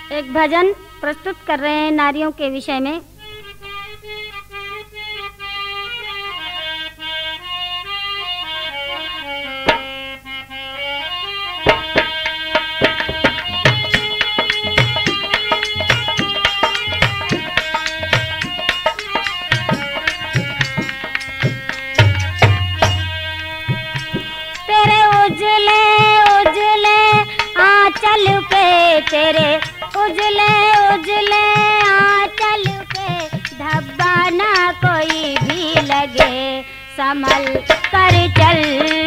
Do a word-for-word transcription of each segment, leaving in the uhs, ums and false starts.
एक भजन प्रस्तुत कर रहे हैं नारियों के विषय में। तेरे उजले उजले आंचल पे, तेरे उजले उजले आंचल पे धब्बा ना कोई भी लगे, संभल कर चल।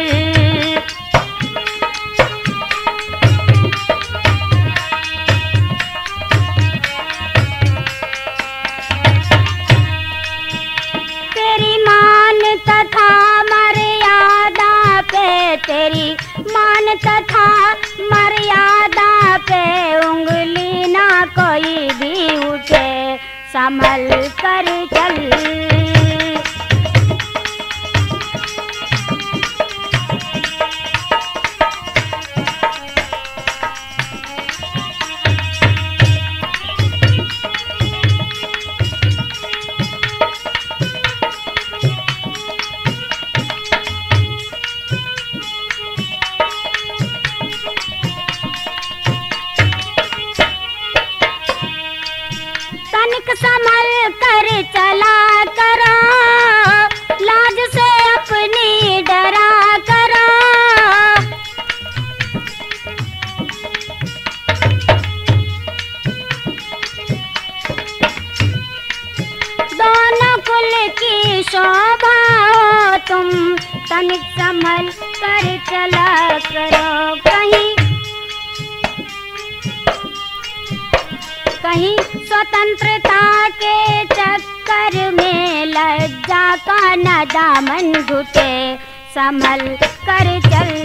तेरी मान तथा मर्यादा पे, तेरी मान तथा मर्यादा पे उंगली ना कोई भी उठे, संभल कर चल। तनिक संभल कर चला करो, लाज से अपनी डरा करो। दोनों कुल की शोभा हो तुम, तनिक संभल कर चला करो। कहीं कहीं स्वतंत्रता के चक्कर में लज्जा का न दामन घुटे, संभल कर चल।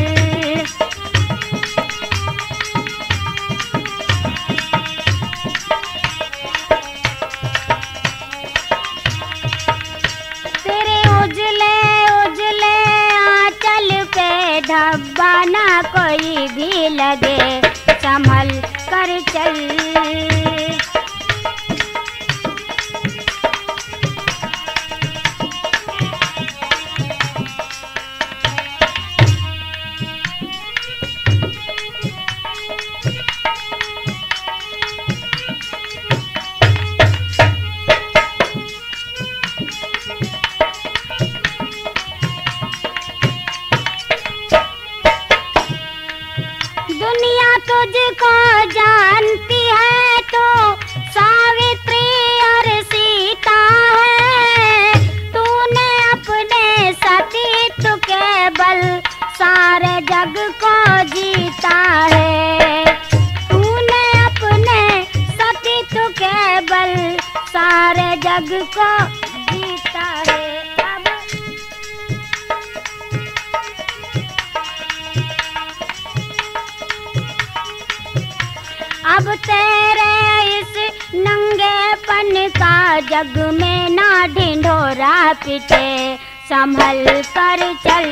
तेरे उजले उजले आंचल पे धब्बा ना कोई भी लगे, संभल कर चल। दुनिया तुझको जानती है तो सावित्री और सीता है, तूने अपने सतीत्व के बल सारे जग को जीता है। तूने अपने सतीत्व के बल सारे जग को जीता है। अब तेरे इस नंगेपन का जग में ना ढिंढोरा पिटे, संभल कर चल।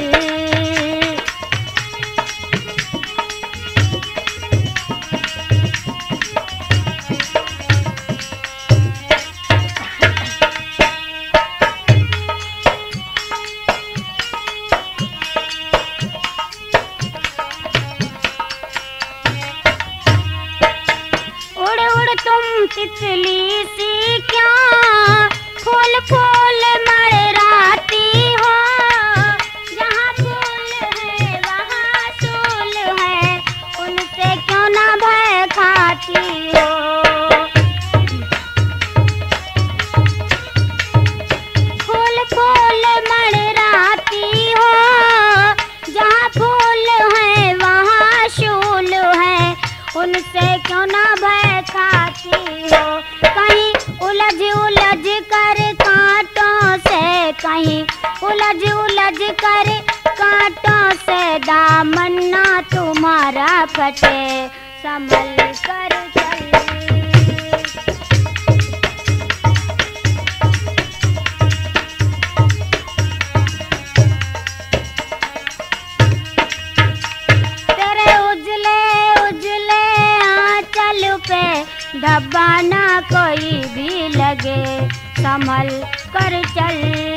तुम तितली सी क्यों फूल फूल मड़राती हो, जहाँ फूल है वहाँ सूल है, उनसे क्यों ना भय खाती हो। फूल फूल मड़राती हो, जहाँ फूल है वहाँ सूल है, उनसे क्यों ना भय खाती हो। कहीं उलझ उलझ कर कांटों से, कहीं उलझ उलझ कर कांटों से दामन ना तुम्हारा फटे, संभल कर चल। पे ढब्बा ना कोई भी लगे, संभल कर चल।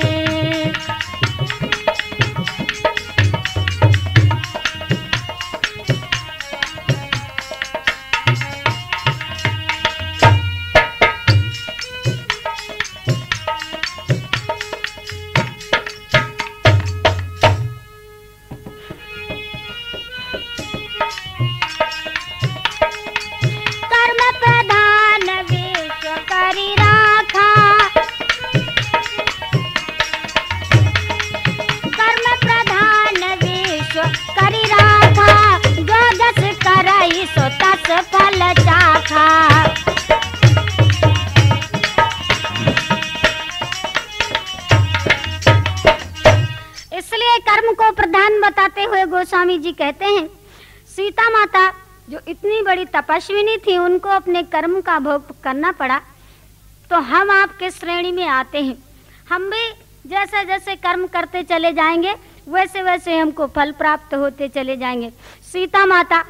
इसलिए कर्म को प्रधान बताते हुए गोस्वामी जी कहते हैं, सीता माता जो इतनी बड़ी तपस्विनी थी, उनको अपने कर्म का भोग करना पड़ा, तो हम आपके श्रेणी में आते हैं। हम भी जैसे जैसे कर्म करते चले जाएंगे, वैसे वैसे हमको फल प्राप्त होते चले जाएंगे। सीता माता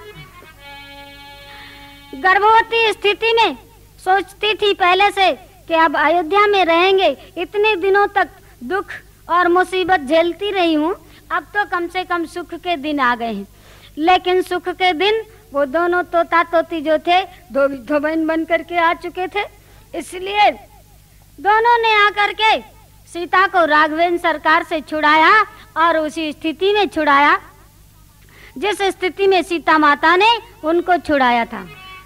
गर्भवती स्थिति में सोचती थी पहले से कि अब अयोध्या में रहेंगे, इतने दिनों तक दुख और मुसीबत झेलती रही हूँ, अब तो कम से कम सुख के दिन आ गए हैं। लेकिन सुख के दिन वो दोनों तोता तोती जो थे, दो दो बहन बन करके आ चुके थे। इसलिए दोनों ने आकर के सीता को राघवेंद्र सरकार से छुड़ाया और उसी स्थिति में छुड़ाया जिस स्थिति में सीता माता ने उनको छुड़ाया था।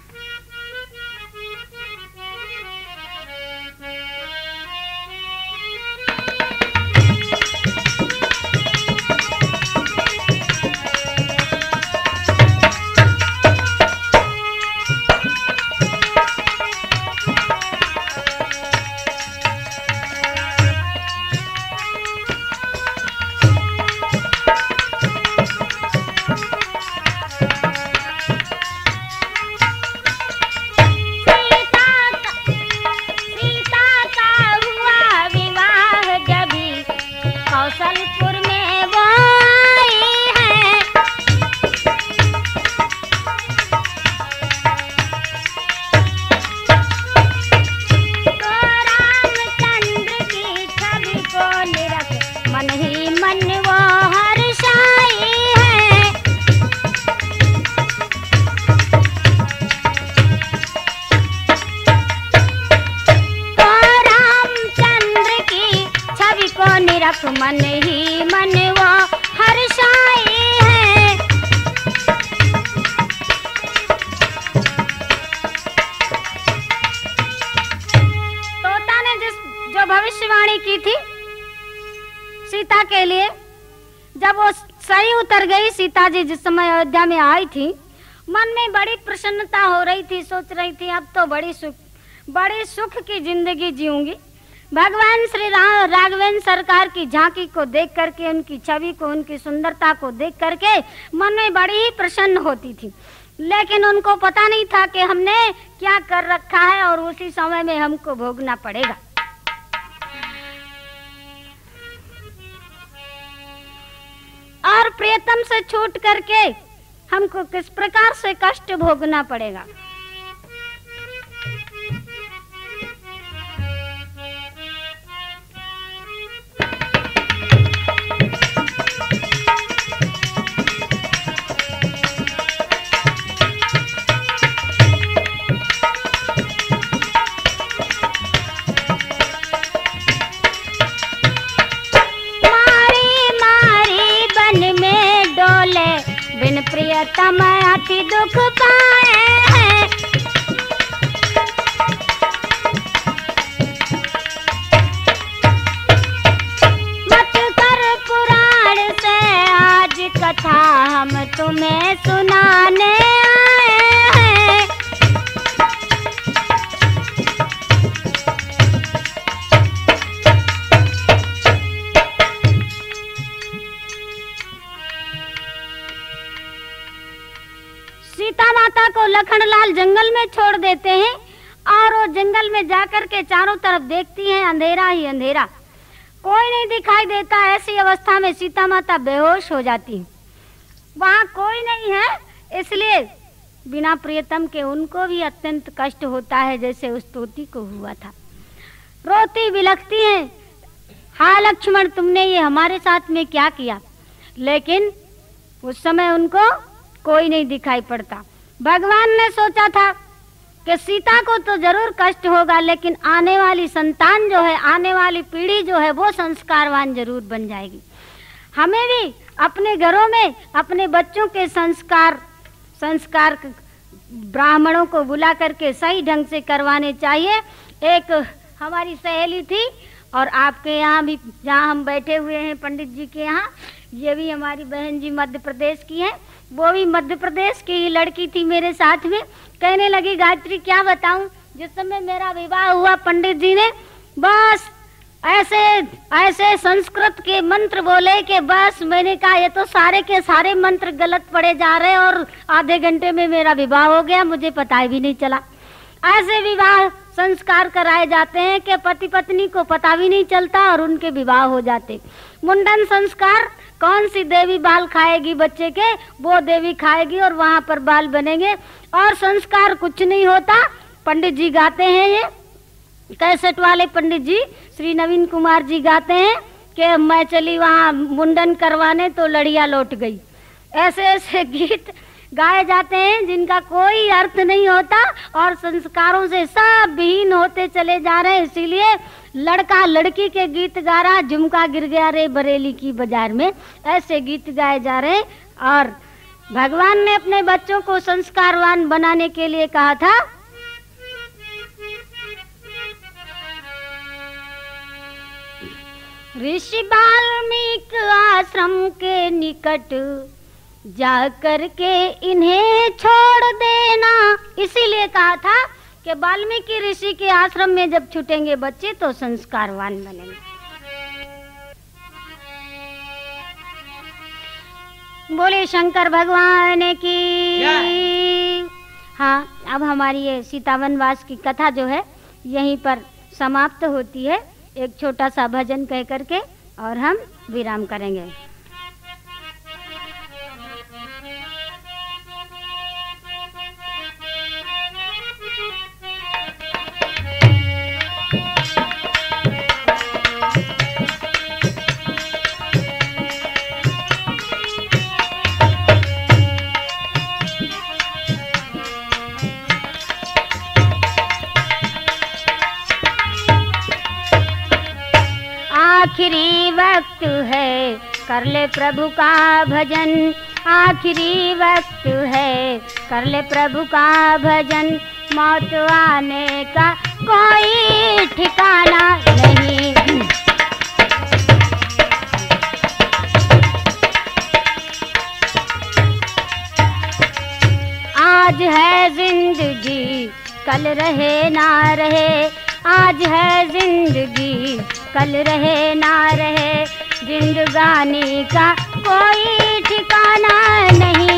मन ही मन वो हर्षाई है। तोता ने जिस जो भविष्यवाणी की थी सीता के लिए, जब वो सही उतर गई, सीता जी जिस समय अयोध्या में आई थी, मन में बड़ी प्रसन्नता हो रही थी, सोच रही थी अब तो बड़ी सुख बड़ी सुख की जिंदगी जीऊंगी। भगवान श्री राम राघवेंद्र सरकार की झांकी को देख करके, उनकी छवि को, उनकी सुंदरता को देख करके मन में बड़ी ही प्रसन्न होती थी। लेकिन उनको पता नहीं था कि हमने क्या कर रखा है और उसी समय में हमको भोगना पड़ेगा। और प्रियतम से छूट करके हमको किस प्रकार से कष्ट भोगना पड़ेगा। प्रियतम अति दुख पाए हैं, मत कर पुराण से आज कथा हम तुम्हें सुनाने आए हैं। सीता माता को लखनलाल जंगल में छोड़ देते हैं और वो जंगल में जाकर के चारों तरफ देखती हैं, अंधेरा ही अंधेरा, कोई नहीं दिखाई देता। ऐसी अवस्था में सीता माता बेहोश हो जाती है। वहाँ कोई नहीं है, इसलिए बिना प्रियतम के उनको भी अत्यंत कष्ट होता है, जैसे उस तोती को हुआ था। रोती बिलखती हैं, हाँ लक्ष्मण तुमने ये हमारे साथ में क्या किया। लेकिन उस समय उनको कोई नहीं दिखाई पड़ता। भगवान ने सोचा था कि सीता को तो जरूर कष्ट होगा, लेकिन आने वाली संतान जो है, आने वाली पीढ़ी जो है, वो संस्कारवान जरूर बन जाएगी। हमें भी अपने घरों में अपने बच्चों के संस्कार संस्कार ब्राह्मणों को बुला करके सही ढंग से करवाने चाहिए। एक हमारी सहेली थी, और आपके यहाँ भी जहाँ हम बैठे हुए हैं पंडित जी के यहाँ, ये भी हमारी बहन जी मध्य प्रदेश की है। वो भी मध्य प्रदेश की ही लड़की थी मेरे साथ में। कहने लगी गायत्री क्या बताऊं, जिस समय मेरा विवाह हुआ पंडित जी ने बस ऐसे ऐसे संस्कृत के मंत्र बोले कि बस मैंने कहा ये तो सारे के सारे मंत्र गलत पढ़े जा रहे, और आधे घंटे में मेरा विवाह हो गया, मुझे पता भी नहीं चला। ऐसे विवाह संस्कार कराए जाते हैं कि पति पत्नी को पता भी नहीं चलता और उनके विवाह हो जाते। मुंडन संस्कार, कौन सी देवी बाल खाएगी बच्चे के, वो देवी खाएगी और वहां पर बाल बनेंगे, और संस्कार कुछ नहीं होता। पंडित जी गाते हैं, ये कैसेट वाले पंडित जी श्री नवीन कुमार जी गाते हैं कि मैं चली वहां मुंडन करवाने तो लड़िया लौट गई। ऐसे ऐसे गीत गाए जाते हैं जिनका कोई अर्थ नहीं होता और संस्कारों से सब विहीन होते चले जा रहे हैं। इसीलिए लड़का लड़की के गीत गा रहा, झुमका गिर गया रे बरेली की बाजार में, ऐसे गीत गाए जा रहे हैं। और भगवान ने अपने बच्चों को संस्कारवान बनाने के लिए कहा था, ऋषि वाल्मीकि आश्रम के निकट जा करके इन्हें छोड़ देना। इसीलिए कहा था कि वाल्मीकि ऋषि के आश्रम में जब छूटेंगे बच्चे तो संस्कारवान बनेंगे। बोले शंकर भगवान की। हाँ, अब हमारी ये सीता वनवास की कथा जो है यहीं पर समाप्त होती है, एक छोटा सा भजन कह करके, और हम विराम करेंगे। आखिरी वक्त है कर ले प्रभु का भजन, आखिरी वक्त है कर ले प्रभु का भजन, मौत आने का कोई ठिकाना नहीं। आज है जिंदगी कल रहे ना रहे, आज है जिंदगी कल रहे ना रहे, जिंदगानी का कोई ठिकाना नहीं।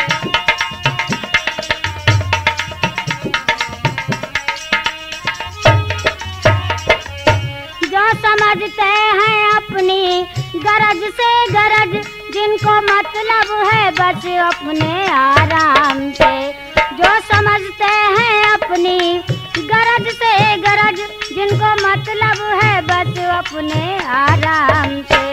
जो समझते हैं अपनी गरज से गरज, जिनको मतलब है बस अपने आराम से, जो समझते हैं अपनी गरज से गरज, जिनको मतलब है बस अपने आराम से,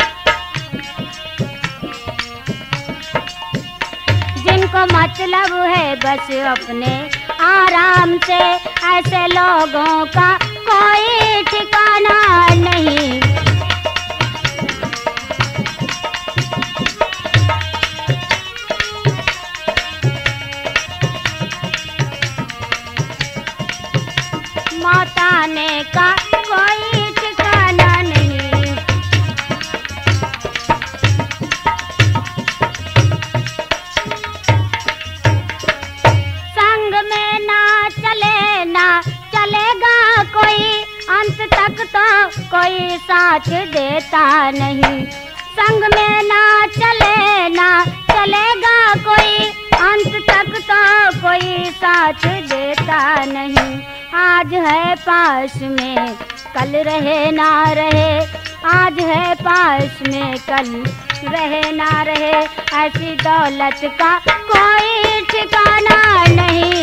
जिनको मतलब है बस अपने आराम से, ऐसे लोगों का कोई ठिकाना नहीं। मौत आने का कोई ठिकाना नहीं। संग में ना चले ना चलेगा कोई, अंत तक तो कोई साथ देता नहीं। संग में ना चले ना चलेगा कोई, अंत तक तो कोई साथ देता नहीं। आज है पास में कल रहे ना रहे, आज है पास में कल रहे ना रहे, ऐसी दौलत का कोई ठिकाना नहीं।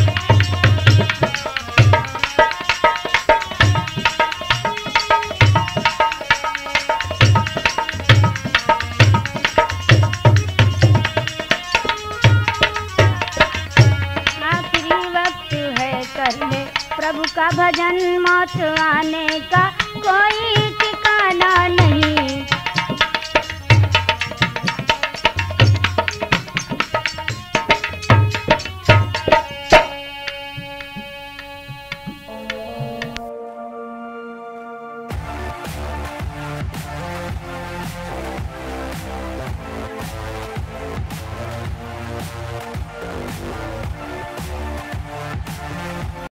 आखिरी वक्त है, कर ले प्रभु का भजन, मौत आने का कोई ठिकाना नहीं।